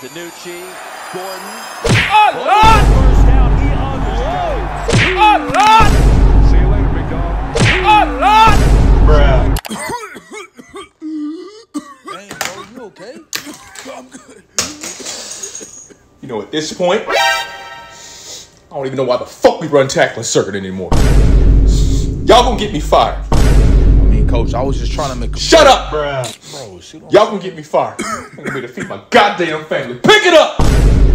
DiNucci, Gordon. Unlock! First down, he unloads. Unlock! See you later, big dog. Unlock! Bruh. Hey, bro, you okay? I'm good. You know, at this point, I don't even know why the fuck we run tackling circuit anymore. Y'all gonna get me fired. I mean, coach, I was just trying to make a Shut up, bruh. Bro, she don't. Y'all gonna get me fired. I'm gonna be to feed my goddamn family. Pick it up!